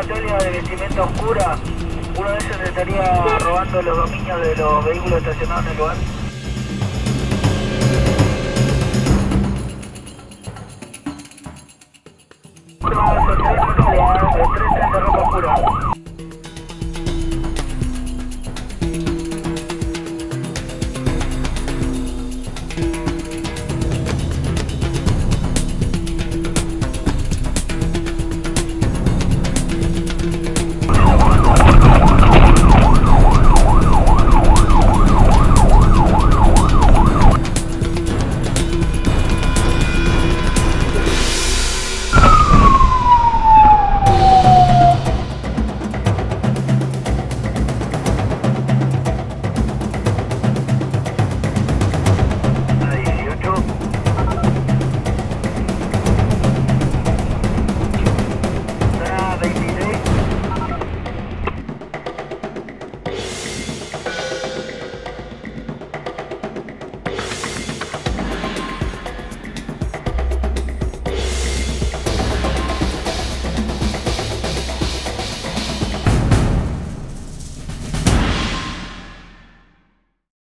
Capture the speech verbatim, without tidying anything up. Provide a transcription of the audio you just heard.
Telia de vestimenta oscura. Uno de ellos estaría robando los dominios de los vehículos estacionados en el lugar.